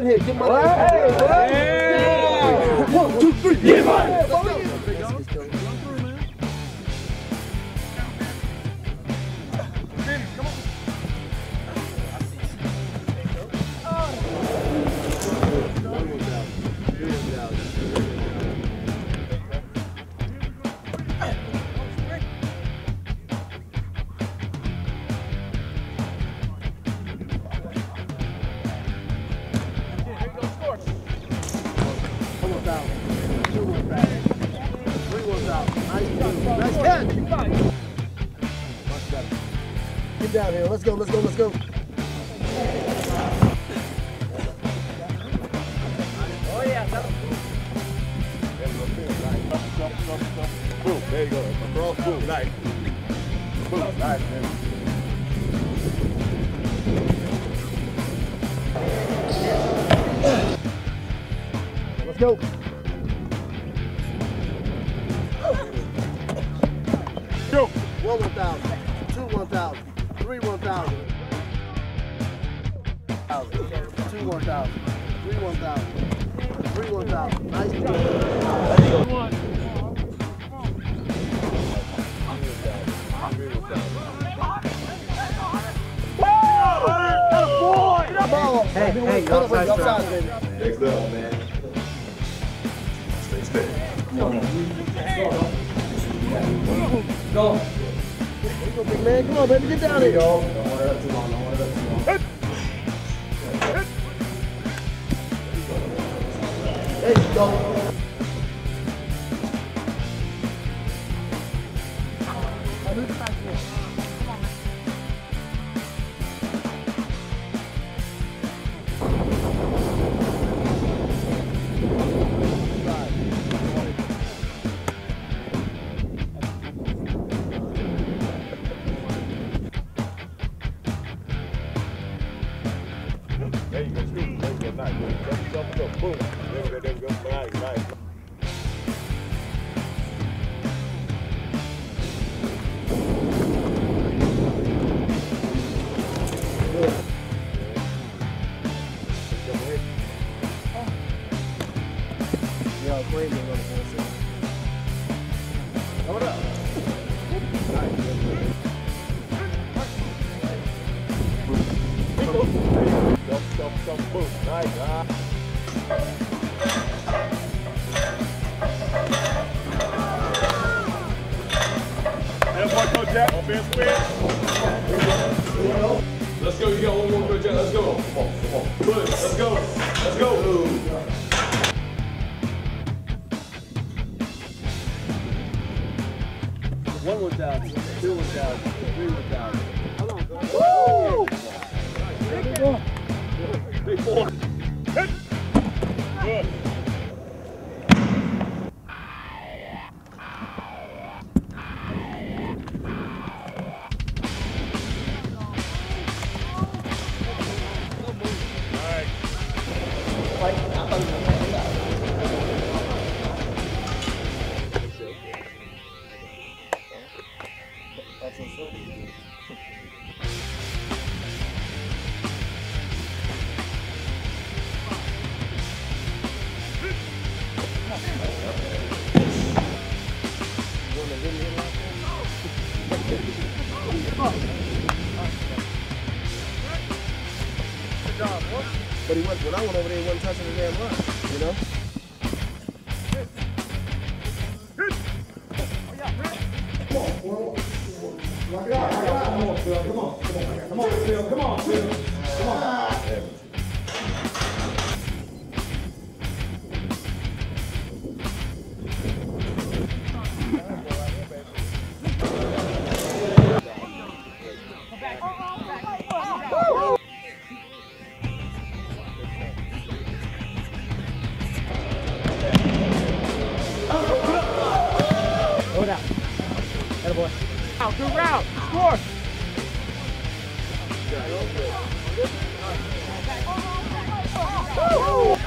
in here. Get money. Yeah. 1, 2, 3. Get money. Let's go. Get down here. Let's go, let's go, let's go. Oh, yeah. Boom, there you go. Across, boom, nice. Boom, nice, man. Let's go. Go. 1 1,000, 2 1,000, 3 1,000, 2 1,000, 3 1,000, 3 1,000. Nice. Hey, y'all size, baby. Next level, man. Stay steady. Go. There you go, big man. Come on, baby. Get down here. Don't want it up too long. Don't want it up too long. There you go. There you go, scoop. There you go, nice. Jump, go. Boom. There we go. Nice, nice. Yeah, crazy on the bullshit. Hold up. Nice. Jump, boom. Nice. One go, Jack. Offense win. Let's go. You got one more go, Jack. Let's go. Come on. Push. Let's go. Let's go. 1 1,000, 2 1,000, 3 1,000. Hold on, bro. Woo! Big boy. Hit. Good. But he wasn't, when I went over there, he wasn't touching the damn line, you know? Come on, Phil. Hold out. Attaboy. Out, good route. Score. Woo!